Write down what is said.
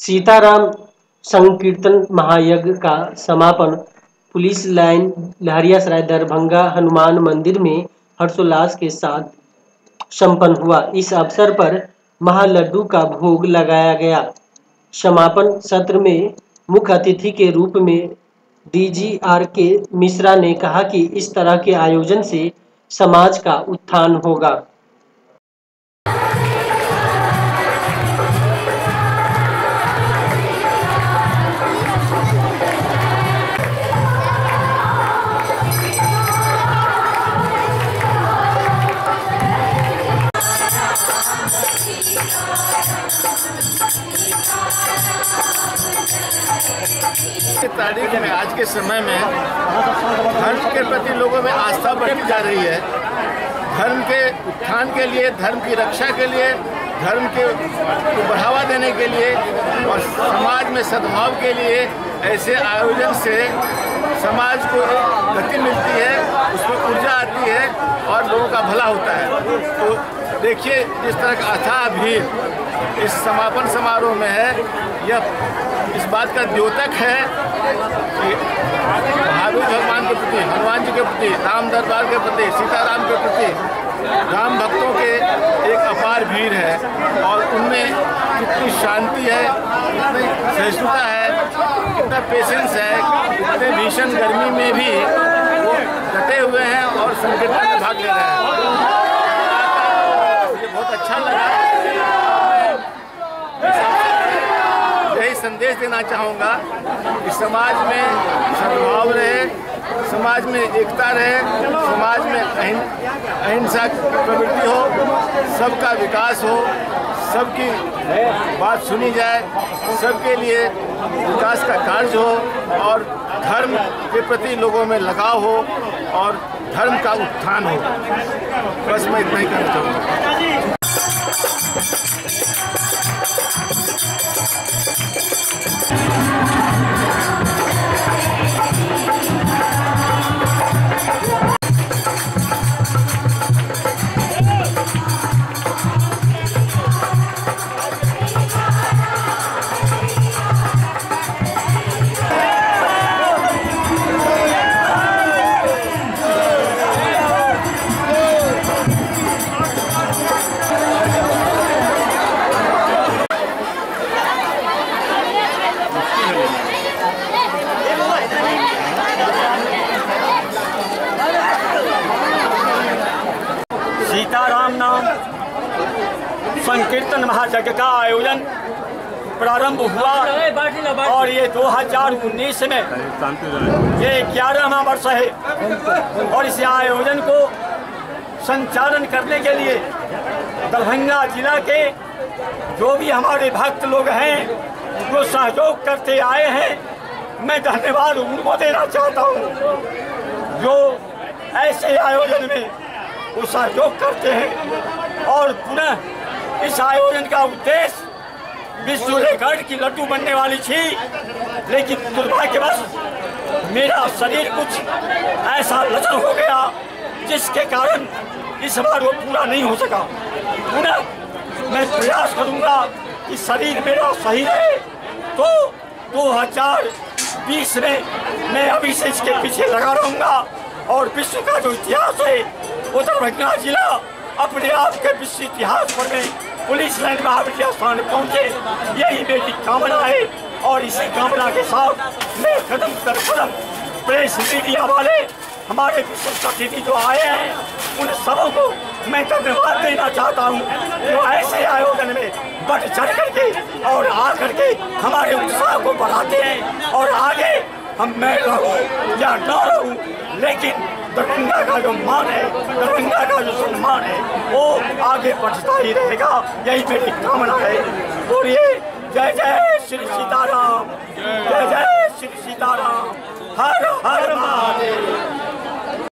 सीताराम संकीर्तन महायज्ञ का समापन पुलिस लाइन लहरियासराय दरभंगा हनुमान मंदिर में हर्षोल्लास के साथ संपन्न हुआ। इस अवसर पर महालड्डू का भोग लगाया गया। समापन सत्र में मुख्य अतिथि के रूप में DGRK मिश्रा ने कहा कि इस तरह के आयोजन से समाज का उत्थान होगा। तारीख में आज के समय में धर्म के प्रति लोगों में आस्था बढ़ती जा रही है। धर्म के उत्थान के लिए, धर्म की रक्षा के लिए, धर्म को बढ़ावा देने के लिए और समाज में सद्भाव के लिए ऐसे आयोजन से समाज को गति मिलती है, उसमें ऊर्जा आती है और लोगों का भला होता है। तो देखिए जिस तरह का अथाह भीड़ इस समापन समारोह में है, यह इस बात का द्योतक है कि महावीर भगवान के प्रति, हनुमान जी के प्रति, राम दरबार के प्रति, सीताराम के प्रति राम भक्तों के एक अपार भीड़ है और उनमें कितनी शांति है, कितनी सहिष्णुता है, कितना पेशेंस है, कितने भीषण गर्मी में भी वो डटे हुए हैं और संकीर्तन में भाग ले रहे हैं। मुझे बहुत अच्छा लगा। यही संदेश देना चाहूँगा कि समाज में सद्भाव रहे, समाज में एकता रहे, समाज में अहिंसा की प्रवृत्ति हो, सबका विकास हो, सबकी बात सुनी जाए, सबके लिए विकास का कार्य हो और धर्म के प्रति लोगों में लगाव हो और धर्म का उत्थान हो। बस मैं इतना ही कहना चाहूँगा। सीताराम नाम संकीर्तन महायज्ञ का आयोजन प्रारंभ हुआ और ये 2019 में ये 11वां वर्ष है और इस आयोजन को संचालन करने के लिए दरभंगा जिला के जो भी हमारे भक्त लोग हैं वो सहयोग करते आए हैं। मैं धन्यवाद उनको देना चाहता हूँ जो ऐसे आयोजन में वो सहयोग करते हैं और पुनः इस आयोजन का उद्देश्य विश्व रिकॉर्ड की लड्डू बनने वाली थी, लेकिन दुर्भाग्यवश मेरा शरीर कुछ ऐसा लचर हो गया जिसके कारण इस बार वो पूरा नहीं हो सका। पुनः मैं प्रयास करूंगा कि शरीर मेरा सही रहे तो 2020 में मैं अभी से इसके पीछे लगा रहूंगा और विश्व का जो इतिहास है वो दरभंगा जिला अपने आप के विश्व इतिहास पर में पुलिस लाइन महाविद्यालय स्थान पहुंचे, यही मेरी कामना है। और इसी कामना के साथ मैं कदम दर कदम प्रेस मीडिया वाले हमारे विशेष अतिथि जो आए हैं उन सबों को मैं धन्यवाद देना चाहता हूँ जो ऐसे आयोजन में बढ़ चढ़ करके और आ करके हमारे उत्साह को बढ़ाते हैं और आगे हम मैं रहूँ या न रहूँ, लेकिन दरभंगा का जो मान है, दरभंगा का जो सम्मान है वो आगे बढ़ता ही रहेगा, यही मेरी कामना है। बोलिए जय जय श्री सीताराम, जय जय श्री सीताराम, हर हर महादेव।